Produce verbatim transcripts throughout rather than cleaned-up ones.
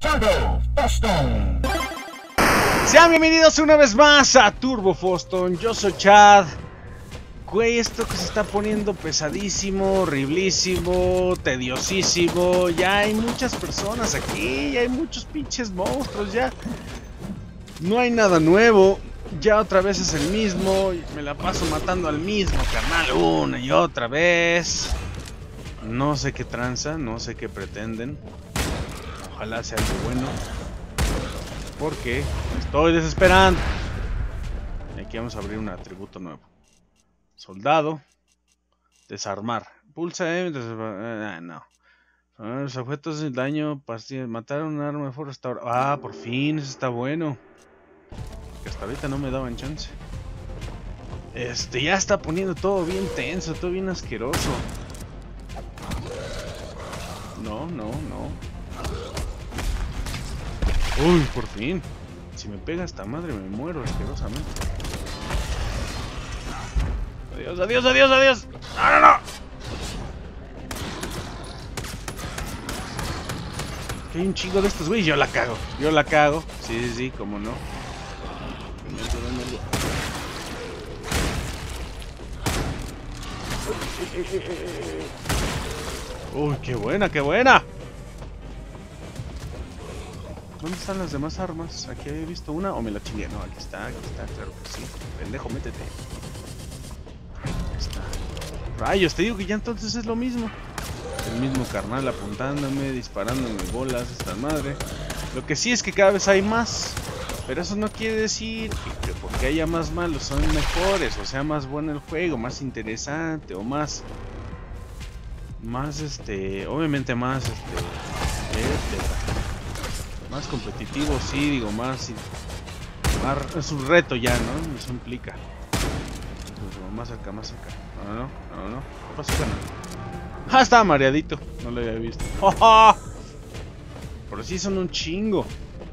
Turbo Foston. Sean bienvenidos una vez más a Turbo Foston. Yo soy Chad. Güey, esto que se está poniendo pesadísimo, horriblísimo, tediosísimo. Ya hay muchas personas aquí, ya hay muchos pinches monstruos, ya no hay nada nuevo. Ya otra vez es el mismo, me la paso matando al mismo carnal una y otra vez. No sé qué tranza, no sé qué pretenden. Ojalá sea algo bueno, porque estoy desesperando. Y aquí vamos a abrir un atributo nuevo. Soldado. Desarmar. Pulsa M. Eh, no. Los objetos de daño. Matar un arma de fuego restaurado. Ah, por fin. Eso está bueno. Que hasta ahorita no me daban chance. Este, ya está poniendo todo bien tenso. Todo bien asqueroso. No, no, no. Uy, por fin. Si me pega esta madre me muero asquerosamente. Adiós, adiós, adiós, adiós. ¡No, no, no! Que hay un chingo de estos, güey. Yo la cago. Yo la cago. Sí, sí, sí, cómo no. Uy, qué buena, qué buena. ¿Dónde están las demás armas? Aquí había visto una o me la chingué. No, aquí está, aquí está, claro que sí. Pendejo, métete. Ahí está. Rayos, te digo que ya entonces es lo mismo. El mismo carnal apuntándome, disparándome bolas, esta madre. Lo que sí es que cada vez hay más. Pero eso no quiere decir que, que porque haya más malos son mejores, o sea más bueno el juego, más interesante o más... Más este... Obviamente más este... este más competitivo, sí, digo, más... más es un reto ya, ¿no? Eso implica. Más cerca, más cerca. No, no, no, no, no. ¿Qué pasó, canal? Ah, estaba mareadito. No lo había visto. ¡Oh, oh! Pero sí son un chingo.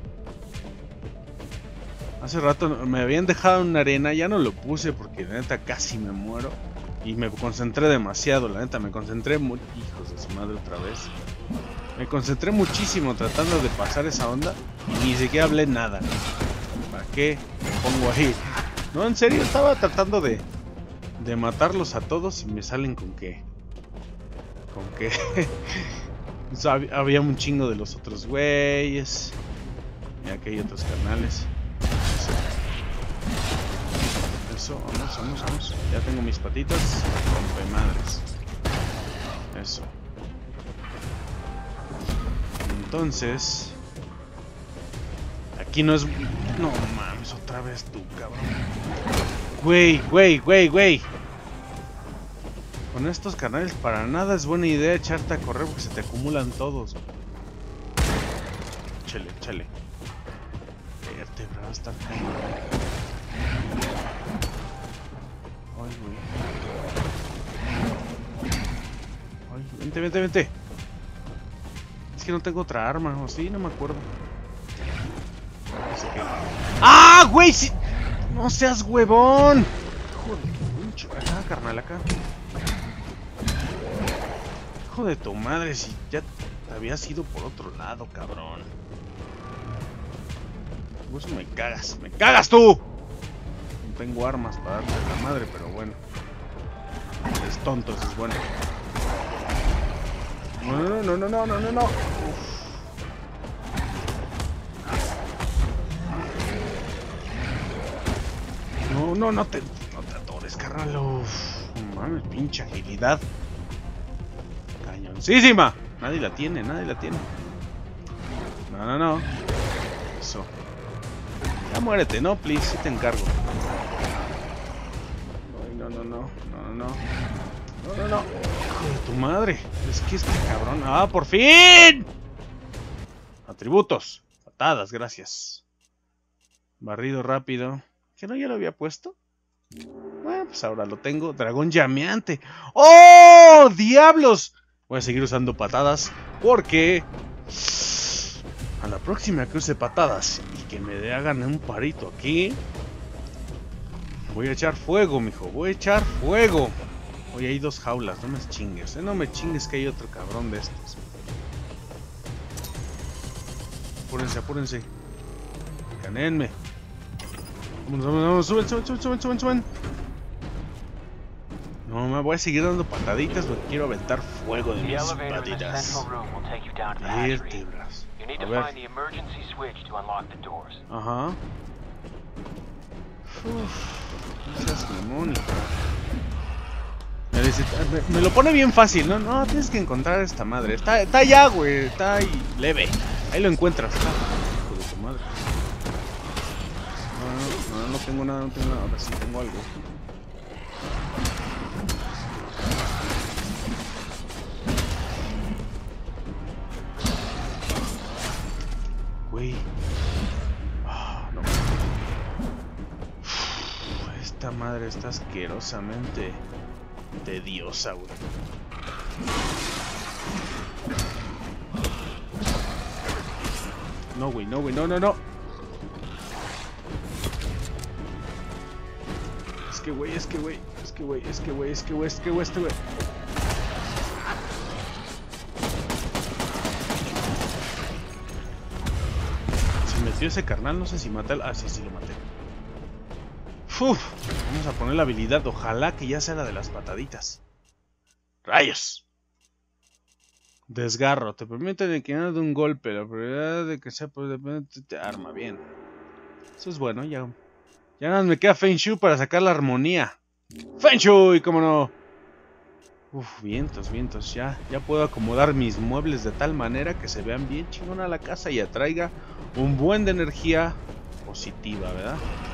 Hace rato me habían dejado en una arena. Ya no lo puse porque la neta casi me muero. Y me concentré demasiado, la neta. Me concentré muy... Hijos de su madre otra vez. Me concentré muchísimo tratando de pasar esa onda. Y ni siquiera hablé nada. ¿Para qué me pongo ahí? No, en serio, estaba tratando de... De matarlos a todos y me salen con que... Con que... o sea, había un chingo de los otros güeyes. Y aquí hay otros canales. Eso. Eso, vamos, vamos, vamos. Ya tengo mis patitas. Rompe madres. Eso. Entonces... Aquí no es... No mames, otra vez tú, cabrón. Güey, güey, güey, güey. Con estos canales para nada es buena idea echarte a correr porque se te acumulan todos. Échale, échale. Vértebra va a estar cayendo. Ay, güey. Ay, vente, vente, vente. Es que no tengo otra arma, o sí, no me acuerdo. No sé qué. ¡Ah, güey! Sí. ¡No seas huevón! Joder, acá, carnal, acá. Hijo de tu madre, si ya te habías ido por otro lado, cabrón. Vos me cagas, me cagas tú. No tengo armas para darle a la madre, pero bueno. Es tonto, eso es bueno. No, no, no, no, no, no, no, no. Uf. No, no, no te, no te atores, carnal. Uf, mames, pinche agilidad. Cañoncísima. Nadie la tiene, nadie la tiene. No, no, no. Eso. Ya muérete, no, please, si te encargo. No, no, no, no, no, no. No, no, no. Hijo de tu madre. Es que este cabrón. ¡Ah, por fin! Atributos. Patadas, gracias. Barrido rápido. ¿Que no ya lo había puesto? Bueno, pues ahora lo tengo. Dragón llameante. ¡Oh! ¡Diablos! Voy a seguir usando patadas porque a la próxima que use patadas y que me hagan un parito aquí, voy a echar fuego, mijo. Voy a echar fuego. Oye, hay dos jaulas. No me chingues, ¿eh? No me chingues que hay otro cabrón de estos. Apúrense, apúrense. Canenme. Vamos, vamos, vamos. Suben, suben, suben, suben, suben, suben. No, me voy a seguir dando pataditas porque quiero aventar fuego de mis patitas. Vértebras. A ver. Ajá. Uf, no seas mamón. Me, dice, me, me lo pone bien fácil, ¿no? No, tienes que encontrar a esta madre. Está, está allá, güey. Está ahí, leve. Ahí lo encuentras. Está. Hijo de tu madre. No, no, no, no tengo nada, no tengo nada. Ahora sí tengo algo. Güey. Oh, no. Uf, esta madre está asquerosamente tediosa, güey. No, güey, no, güey, no, no, no. Es que, güey, es que, güey, es que, güey, es que, güey, es que, güey, es que, güey, este, güey. Se metió ese carnal, no sé si maté al... Ah, sí, sí lo maté. Uf, vamos a poner la habilidad, ojalá que ya sea la de las pataditas. ¡Rayos! Desgarro, te permite equinar de un golpe, la probabilidad de que sea pues depende te arma, bien. Eso es bueno, ya. Ya nada más me queda Feng Shui para sacar la armonía. ¡Feng Shui! ¡Cómo no! Uf, vientos, vientos, ya. Ya puedo acomodar mis muebles de tal manera que se vean bien chingona la casa y atraiga un buen de energía positiva, ¿verdad?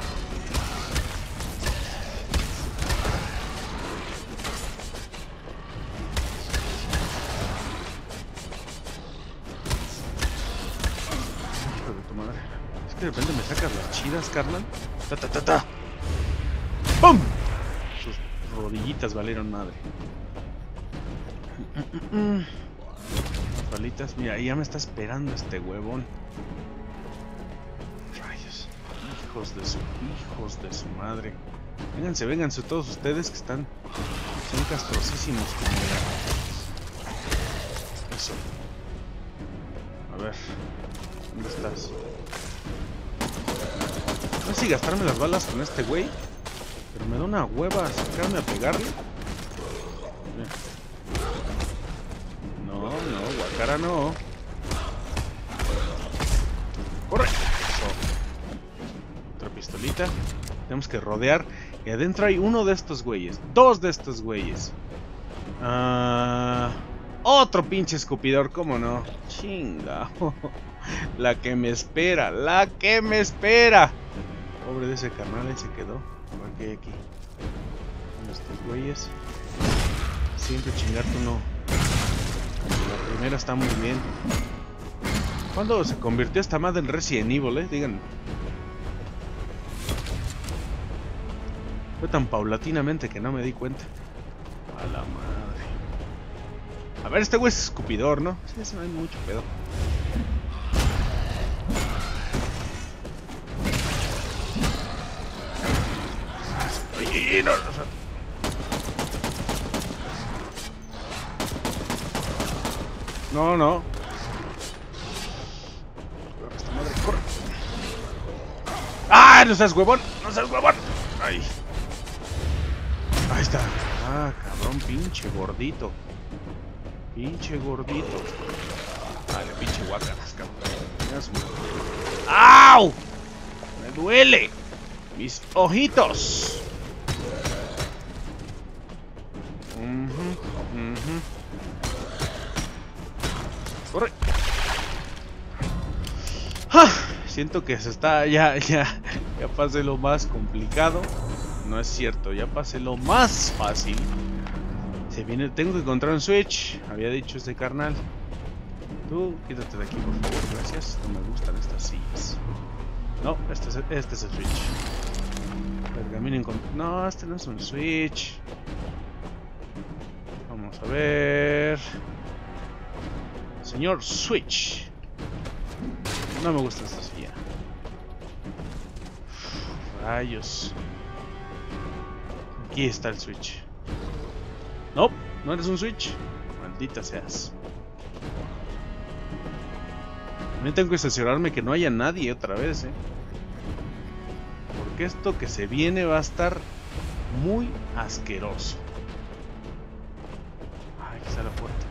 De repente me sacas las chidas, carnal. Ta ta ta ta. ¡Pum! Sus rodillitas valieron madre. Las palitas. Mira, ya me está esperando este huevón. Rayos. Hijos de su... Hijos de su madre. Vénganse, vénganse todos ustedes que están... Son castrosísimos. Eso. A ver. ¿Dónde estás? No sé si gastarme las balas con este güey, pero me da una hueva acercarme a pegarle. No, no, guacara no. ¡Corre! Eso. Otra pistolita. Tenemos que rodear. Y adentro hay uno de estos güeyes. Dos de estos güeyes. Uh, otro pinche escupidor, ¿cómo no? Chinga. La que me espera, la que me espera. Pobre de ese carnal, ahí se quedó. A ver qué hay aquí. Estos güeyes. Siempre chingarte uno. La primera está muy bien. ¿Cuándo se convirtió esta madre en Resident Evil, eh? Digan. Fue tan paulatinamente que no me di cuenta. A la madre. A ver, este güey es escupidor, ¿no? Sí, ese no hay mucho pedo. No, no, no. Esta madre, corre. ¡Ah! No seas huevón, no seas huevón. Ahí. Ahí está. Ah, cabrón, pinche gordito. Pinche gordito. Vale, pinche guacaras, cabrón. ¡Au! Me duele. Mis ojitos. Uh-huh, uh-huh. Corre. Ah, siento que se está ya, ya, ya pasé lo más complicado. No es cierto, ya pasé lo más fácil. Se viene, tengo que encontrar un switch. Había dicho este carnal. Tú quítate de aquí, por favor, gracias. No me gustan estas sillas. No, este es, este es el switch. Pergamino encontrado. No, este no es un switch. Vamos a ver. Señor Switch. No me gusta esta silla. Rayos. Aquí está el Switch. No, no eres un Switch. Maldita seas. También tengo que asegurarme que no haya nadie otra vez, ¿eh? Porque esto que se viene va a estar muy asqueroso. Ay, aquí está la puerta.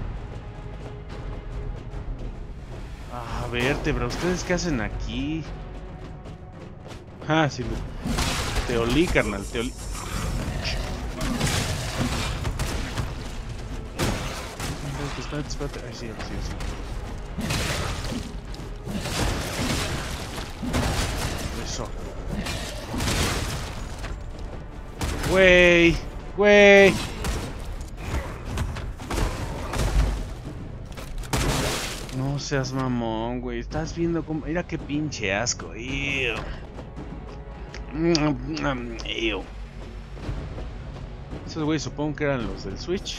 Ah, vértebra, ¿ustedes qué hacen aquí? Ah, sí, te olí, carnal, te olí. Espérate, espérate. Ay, sí, sí, sí. Eso. Güey, güey. No seas mamón, güey. Estás viendo cómo... Mira qué pinche asco. Ew. Ew. Esos güeyes supongo que eran los del Switch.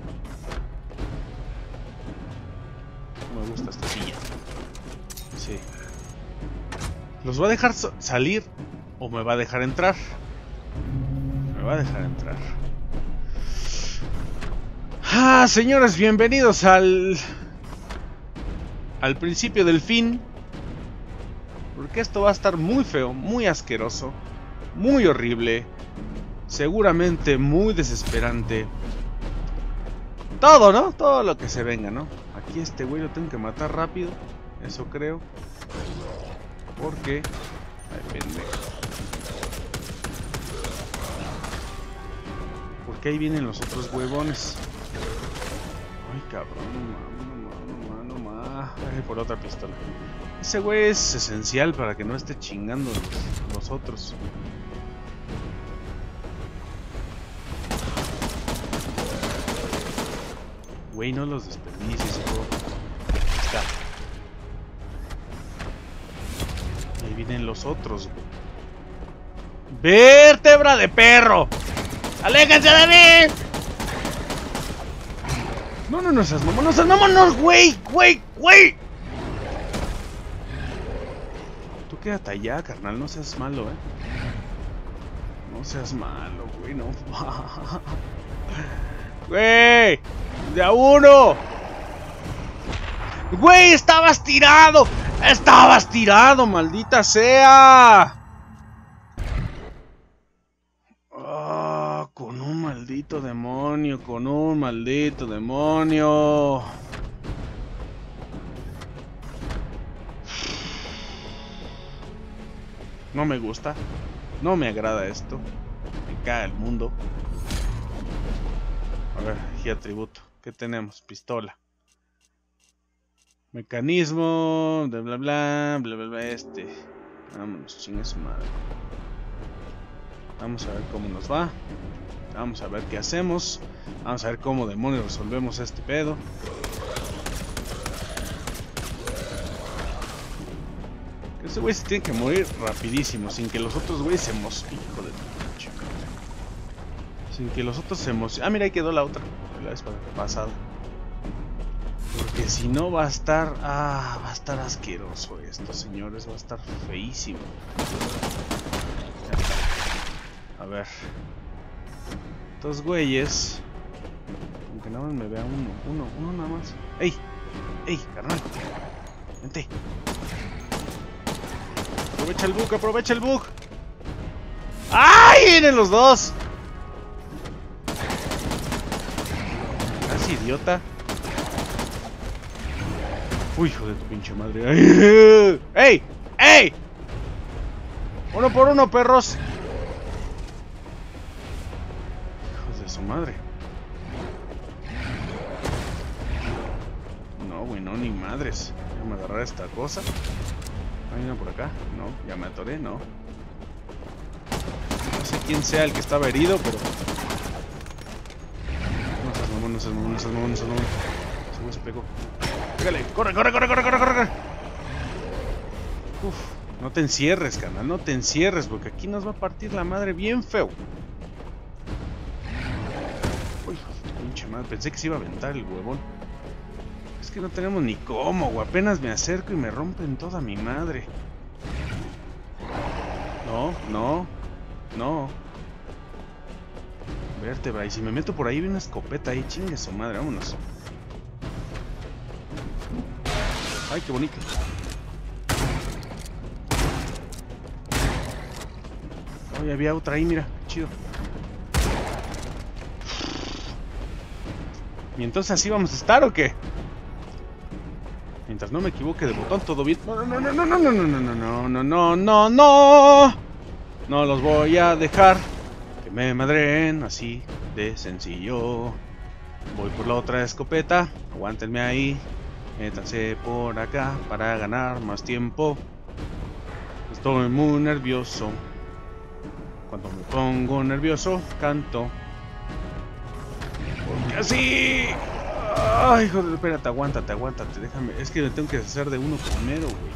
No me gusta esta silla. Sí. ¿Los va a dejar salir o me va a dejar entrar? Me va a dejar entrar. Ah, señores, bienvenidos al... al principio del fin. Porque esto va a estar muy feo, muy asqueroso, muy horrible, seguramente muy desesperante. Todo, ¿no? Todo lo que se venga, ¿no? Aquí este güey lo tengo que matar rápido, eso creo. Porque... Ay, pendejo. Porque ahí vienen los otros huevones. Ay, cabrón, no mames, no mames, no mames. Ay, por otra pistola. Ese güey es esencial para que no esté chingando los, los otros. Güey, no los desperdicies, bro. Ahí está. Ahí vienen los otros, güey. ¡Vértebra de perro! ¡Aléjense de mí! No, no, no seas mamón, no seas mamón, no, güey, güey, güey. Tú quédate allá, carnal, no seas malo, eh. No seas malo, güey, no. Güey, de a uno. Güey, estabas tirado. Estabas tirado, maldita sea. Oh, con un maldito demonio, con un maldito demonio. No me gusta. No me agrada esto. Me caga el mundo. A ver, aquí atributo. ¿Qué tenemos? Pistola. Mecanismo. Bla bla bla. Bla bla bla. Este. Vámonos, chingue su madre. Vamos a ver cómo nos va. Vamos a ver qué hacemos. Vamos a ver cómo demonios resolvemos este pedo. Ese güey se tiene que morir rapidísimo, sin que los otros güeyes se emocionen. Hijo de pinche. Sin que los otros se emocionen. Ah, mira, ahí quedó la otra. La vez pasada. Porque si no va a estar... Ah, va a estar asqueroso esto, señores. Va a estar feísimo. A ver. Estos güeyes... Aunque nada más me vea uno. Uno, uno nada más. ¡Ey! ¡Ey, carnal! Vente. Aprovecha el bug, aprovecha el bug. ¡Ay! ¡Vienen los dos! Casi idiota. Uy, hijo de tu pinche madre. ¡Ay! ¡Ey! ¡Ey! Uno por uno, perros. Hijos de su madre. No, güey, no, ni madres. Déjame agarrar esta cosa. ¿Hay una por acá? No, ya me atoré, no. No sé quién sea el que estaba herido, pero... No seas mamón, no seas mamón, no seas mamón, no seas mamón. Ese güey se pegó. Pégale, corre, corre, corre, corre, corre, corre. Uf, no te encierres, carnal, no te encierres, porque aquí nos va a partir la madre bien feo. Uy, pinche madre, pensé que se iba a aventar el huevón. Es que no tenemos ni cómo, güey. Apenas me acerco y me rompen toda mi madre. No, no, no. Vértebra. Y si me meto por ahí, viene una escopeta ahí. Chingue su madre, vámonos. Ay, qué bonito. Oye, había otra ahí, mira, chido. ¿Y entonces así vamos a estar o qué? Mientras no me equivoque de botón, todo bien. No, no, no, no, no, no, no, no, no, no, no, no, no. No los voy a dejar que me madren así de sencillo. Voy por la otra escopeta. Aguántenme ahí. Métanse por acá para ganar más tiempo. Estoy muy nervioso. Cuando me pongo nervioso, canto. Porque así... Ay, joder, espérate, aguántate, aguántate, déjame. Es que me tengo que deshacer de uno primero, güey.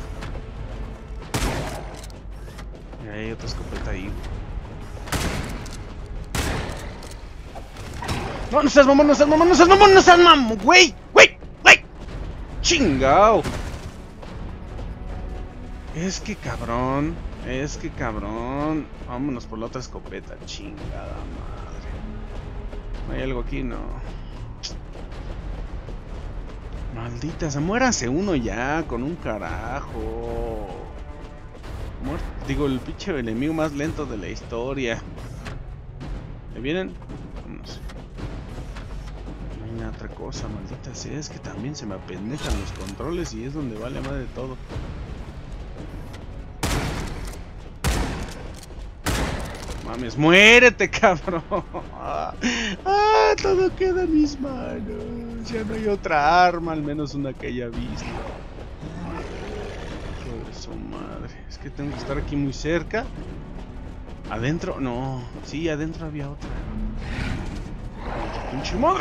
Mira, hay otra escopeta ahí. No, no seas mamón, no seas mamón, no seas mamón, no seas mamón, güey, güey, güey. Chingao. Es que cabrón, es que cabrón. Vámonos por la otra escopeta, chingada madre. ¿No hay algo aquí? No. Maldita, se muérase uno ya, con un carajo. Muer Digo, el pinche enemigo más lento de la historia. ¿Me vienen? No sé. No hay nada otra cosa, maldita sea. Es que también se me apendejan los controles y es donde vale madre de todo. Mames, muérete, cabrón. Ah, todo queda en mis manos. Ya no hay otra arma, al menos una que haya visto. Hijo de su madre. Es que tengo que estar aquí muy cerca. ¿Adentro? No. Sí, adentro había otra. ¡Pinche madre!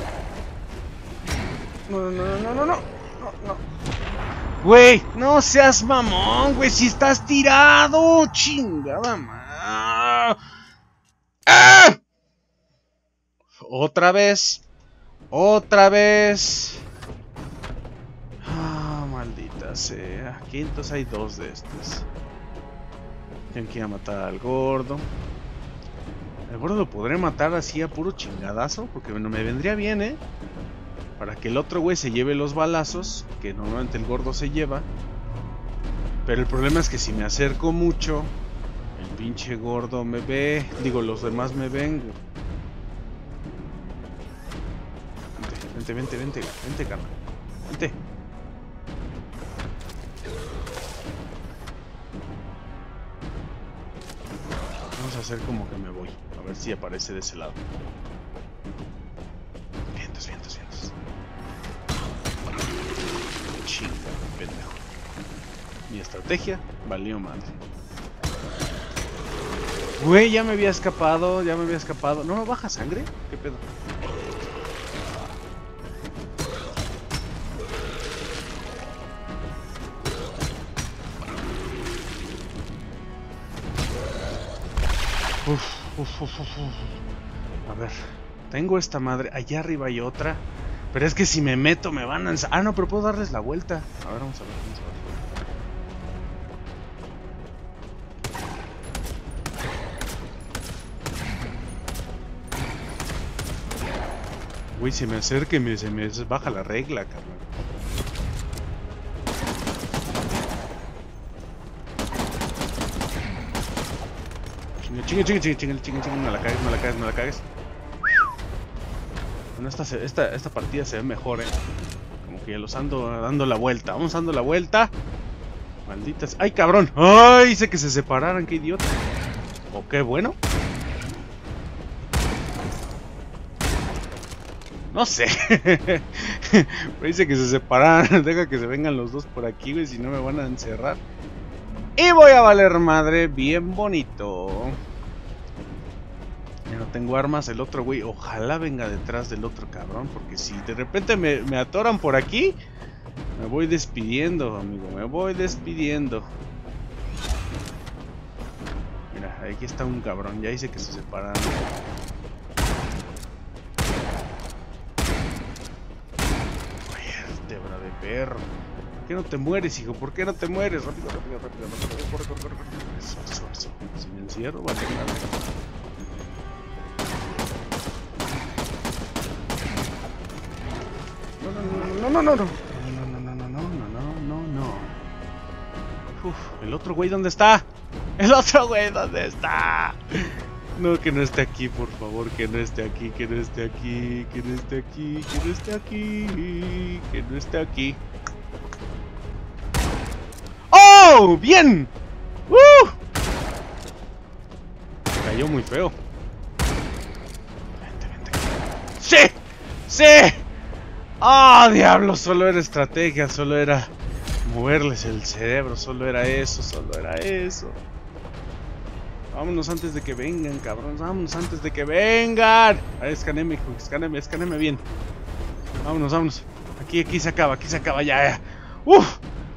No, no, no, no, no, no. No, no. Güey, no seas mamón, güey. Si estás tirado, chingada madre. ¡Ah! Otra vez. Otra vez. Ah, maldita sea. Aquí entonces hay dos de estos. Tengo que ir a matar al gordo. El gordo lo podré matar así a puro chingadazo. Porque bueno, me vendría bien, eh. Para que el otro güey se lleve los balazos. Que normalmente el gordo se lleva. Pero el problema es que si me acerco mucho, el pinche gordo me ve. Digo, los demás me ven. Vente, vente, vente, vente, carnal. Vente. Vamos a hacer como que me voy. A ver si aparece de ese lado. Vientos, vientos, vientos. Chinga, pendejo. Mi estrategia valió madre. Güey, ya me había escapado, ya me había escapado. ¿No baja sangre? ¿Qué pedo? Uf, uf, uf, uf, uf. A ver, tengo esta madre. Allá arriba hay otra. Pero es que si me meto me van a... Ah, no, pero puedo darles la vuelta. A ver, vamos a ver, vamos a ver. Güey, se me acerca y me, se me baja la regla, cabrón. Chinga, chinga, chinga, chinga, chinga, chinga, chinga, no la cagues, no la cagues, no la cagues. Bueno, esta, esta, esta partida se ve mejor, eh. Como que ya los ando dando la vuelta. Vamos dando la vuelta. Malditas. ¡Ay, cabrón! ¡Ay! Hice que se separaran, qué idiota. O qué bueno. No sé. Me dice que se separaran. Deja que se vengan los dos por aquí, güey. Si no me van a encerrar. Y voy a valer madre bien bonito. Ya no tengo armas. El otro güey, ojalá venga detrás del otro cabrón. Porque si de repente me, me atoran por aquí, me voy despidiendo, amigo. Me voy despidiendo. Mira, aquí está un cabrón. Ya dice que se separaron. Vértebra de perro. ¿Por qué no te mueres, hijo? ¿Por qué no te mueres? Rápido, rápido, rápido, rápido. Corre, corre, corre, corre. Eso, eso, eso. Si me encierro, va a tener nada. No, no, no, no, no, no, no. No, no, no, no, no, no, no, Uf, ¿el otro güey dónde está? ¿El otro güey dónde está? No, que no esté aquí, por favor, que no esté aquí, que no esté aquí, que no esté aquí, que no esté aquí, que no esté aquí. ¡Oh! ¡Bien! ¡Uh! Cayó muy feo. Vente, vente. ¡Sí! ¡Sí! ¡Ah, oh, diablo! Solo era estrategia, solo era moverles el cerebro, solo era eso, solo era eso. Vámonos antes de que vengan, cabrones. Vámonos antes de que vengan. A ver, escaneme, hijo. Escaneme, escaneme bien. Vámonos, vámonos. Aquí, aquí se acaba, aquí se acaba. Ya, ya. Uf.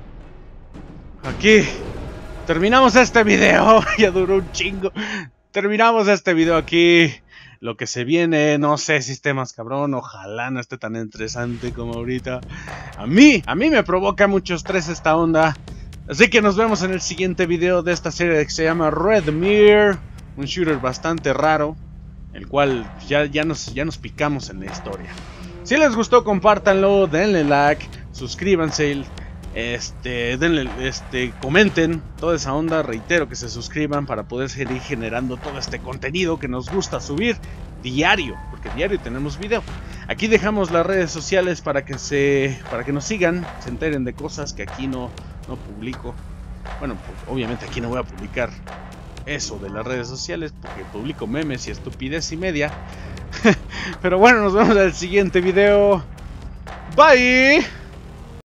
Aquí. Terminamos este video. Ya duró un chingo. Terminamos este video aquí. Lo que se viene, no sé, sistemas cabrón. Ojalá no esté tan interesante como ahorita. A mí, a mí me provoca mucho estrés esta onda. Así que nos vemos en el siguiente video de esta serie que se llama Red Mirror. Un shooter bastante raro, el cual ya, ya, nos, ya nos picamos en la historia. Si les gustó, compártanlo, denle like, suscríbanse, este, denle, este, comenten toda esa onda. Reitero que se suscriban para poder seguir generando todo este contenido que nos gusta subir diario, porque diario tenemos video. Aquí dejamos las redes sociales para que se, para que nos sigan, se enteren de cosas que aquí no, no publico. Bueno, pues obviamente aquí no voy a publicar eso de las redes sociales, porque publico memes y estupidez y media. Pero bueno, nos vemos en el siguiente video. Bye.